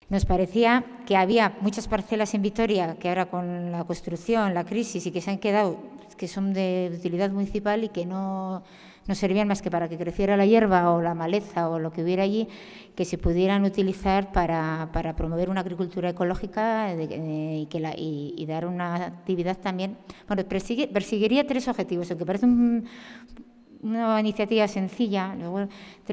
Nos parecía que había muchas parcelas en Vitoria que ahora con la construcción, la crisis y que se han quedado, que son de utilidad municipal y que no servían más que para que creciera la hierba o la maleza o lo que hubiera allí, que se pudieran utilizar para promover una agricultura ecológica y dar una actividad también. Bueno, perseguiría tres objetivos, aunque parece una iniciativa sencilla, luego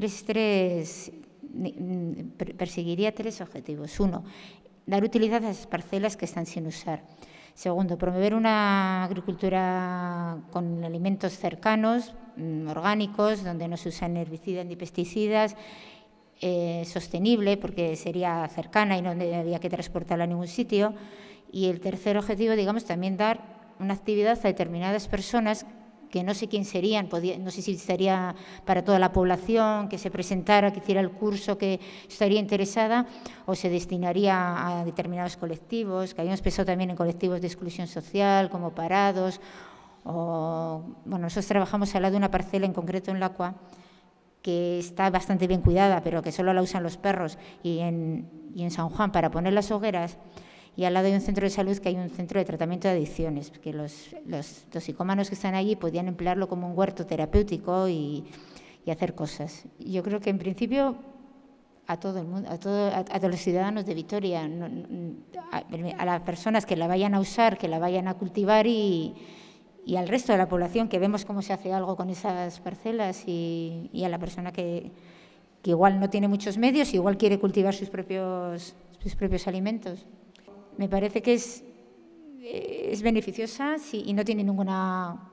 perseguiría tres objetivos. Uno, dar utilidad a esas parcelas que están sin usar. Segundo, promover una agricultura con alimentos cercanos, orgánicos, donde no se usan herbicidas ni pesticidas, sostenible, porque sería cercana y no había que transportarla a ningún sitio. Y el tercer objetivo, digamos, también dar una actividad a determinadas personas que no sé quién serían, no sé si sería para toda la población, que se presentara, que hiciera el curso, que estaría interesada, o se destinaría a determinados colectivos, que habíamos pensado también en colectivos de exclusión social, como parados, bueno, nosotros trabajamos al lado de una parcela en concreto en Lacua, que está bastante bien cuidada, pero que solo la usan los perros, y en San Juan para poner las hogueras. Y al lado hay un centro de salud que hay un centro de tratamiento de adicciones, que los toxicómanos que están allí podían emplearlo como un huerto terapéutico y hacer cosas. Yo creo que en principio a todo el mundo, a todos los ciudadanos de Vitoria, a las personas que la vayan a usar, que la vayan a cultivar y al resto de la población que vemos cómo se hace algo con esas parcelas y a la persona que igual no tiene muchos medios, igual quiere cultivar sus propios alimentos. Me parece que es beneficiosa y no tiene nada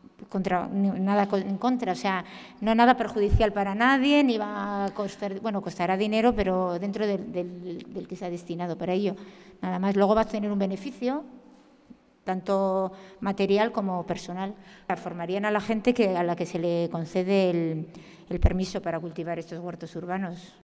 en contra, o sea, no nada perjudicial para nadie, ni va a costar, bueno, costará dinero, pero dentro del que se ha destinado para ello. Nada más, luego va a tener un beneficio, tanto material como personal. Formarían a la gente a la que se le concede el permiso para cultivar estos huertos urbanos.